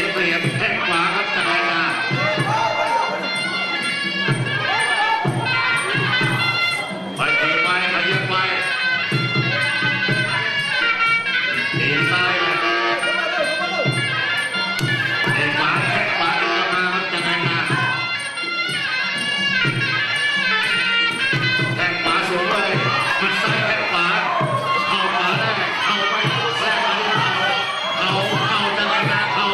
เปรียบแข้งขวาครับจะได้มาไปตีไปขยับไปตีซ้ายเลยตีขวาแข้งขวาลงมาครับจะได้มาแข้งขวาสูงเลยมันซ้ายแข้งขวาเข้าขวาได้เข้าไปแทรกมาที่เข้าจะได้มาเข้า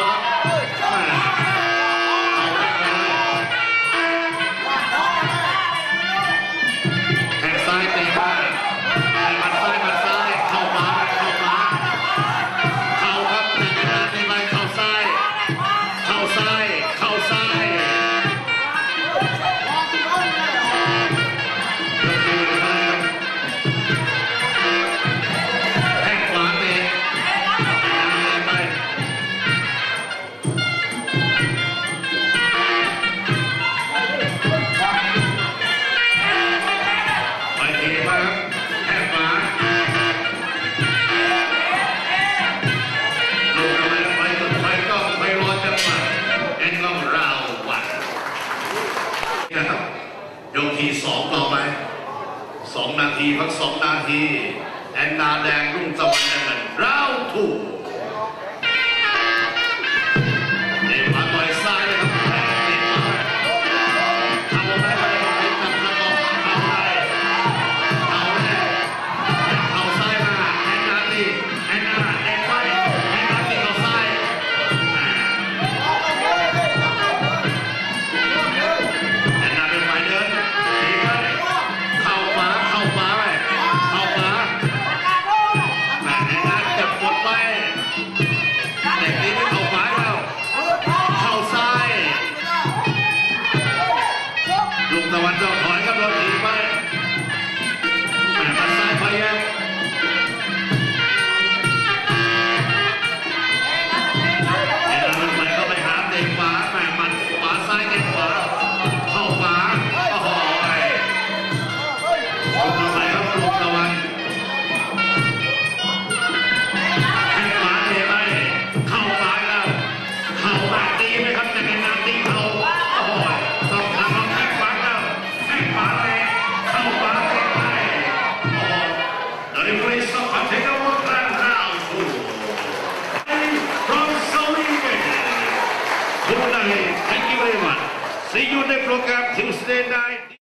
ยกที่2ต่อไป2 นาทีพัก2 นาทีแอนนาแดงรุ่งตะวันกันราวถูกเด็กมาต่อยซ้ายเลยครับเด็กมาเข้าไปติดกับระบบเข้าไปเข้าเลยเข้าซ้ายมาแอนนาตีแอนนาแอนไปแอนนาตีเข้าซ้ายแอนนาเป็นฝ่ายเดินเข้าขวาไปเข้าขวาแม่แอนนาจับกดไปเด็กนี้ไม่เข้าขวาแล้วเข้าซ้ายลูกตะวันจะถอยกับรถถีบไปแม่มันซ้ายพยายามแอนนามันไปเข้าไปหาเด็กขวาแม่มันขวาซ้ายแกขวาเข้าขวาโอ้โหลูกตะวันครับลูกตะวันแข้งขวาเตะไปเข้าซ้ายแล้วเข้ามาตีไหมครับจะเป็นนาตีเข้าโอ้โหต้องทำแข้งขวาแล้วแข้งขวาเตะเข้าขวาเตะไปโอ้โห The referee stop and take a look at round 2 from Saudi. Good night. Thank you very much. See you in the program Tuesday night.